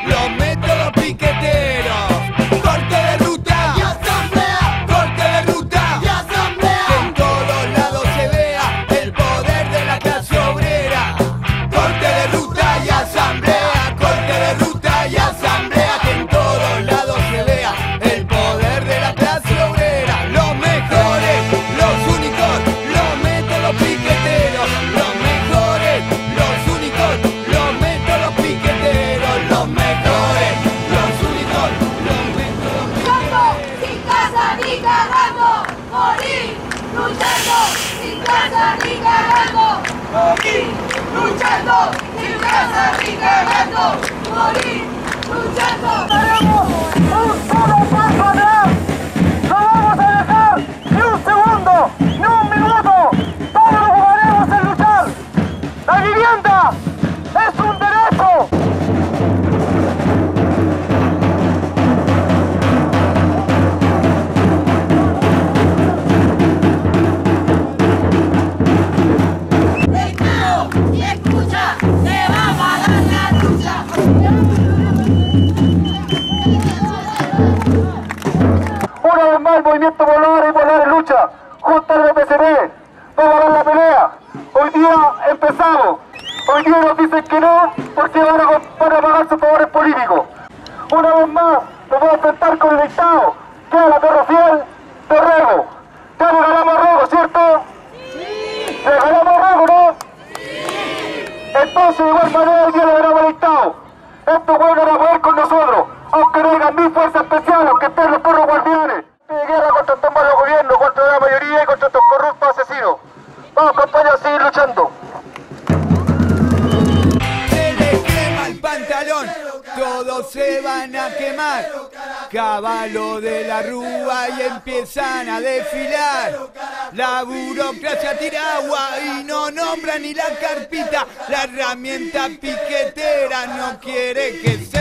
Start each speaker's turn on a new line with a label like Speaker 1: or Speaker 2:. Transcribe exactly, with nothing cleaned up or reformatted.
Speaker 1: los métodos piqueteros. Corte de ruta
Speaker 2: y asamblea,
Speaker 1: corte de ruta
Speaker 2: y asamblea,
Speaker 1: que en todos lados se vea el poder de la clase obrera. Corte de ruta y asamblea, corte de ruta y asamblea, que en todos lados se vea el poder de la clase obrera. Los mejores, los únicos, los métodos piqueteros. Los mejores, los únicos, los métodos piqueteros. Los mejores, los únicos, los métodos
Speaker 2: luchando sin casa ni cagando, morir, luchando sin casa ni cagando, morir, luchando sin casa ni cagando, morir, luchando.
Speaker 3: ¡Daremos un solo paso atrás! ¡No vamos a dejar ni un segundo, ni un minuto! ¡Todo lo jugaremos en luchar! ¡La vivienda es un derecho!
Speaker 2: Recreo y escucha, te va a pagar la lucha.
Speaker 3: Una vez más el movimiento Volar y Volar en lucha, junto al B P C B, vamos a dar la pelea. Hoy día empezamos. Hoy día nos dicen que no porque van a, van a pagar sus favores políticos. Una vez más nos vamos a enfrentar con el dictado, que es la perro fiel de Rego. Ya le ganamos a Rego, ¿cierto? ¡Sí! ¿Le ganamos a Rego, no? ¡Sí! Entonces de igual manera hoy día le ganamos al dictado. Estos buenos van a poder con nosotros, aunque no digan mil fuerzas especiales, aunque estén los perros guardianes. De guerra contra estos malos gobiernos, contra la mayoría y contra estos corruptos asesinos. Vamos, compañeros, a seguir luchando.
Speaker 1: Se le quema el pantalón, todos se van a quemar. Caballo de la rúa y empiezan a desfilar. La burocracia tira agua y no nombra ni la carpita. La herramienta piquetera no quiere que se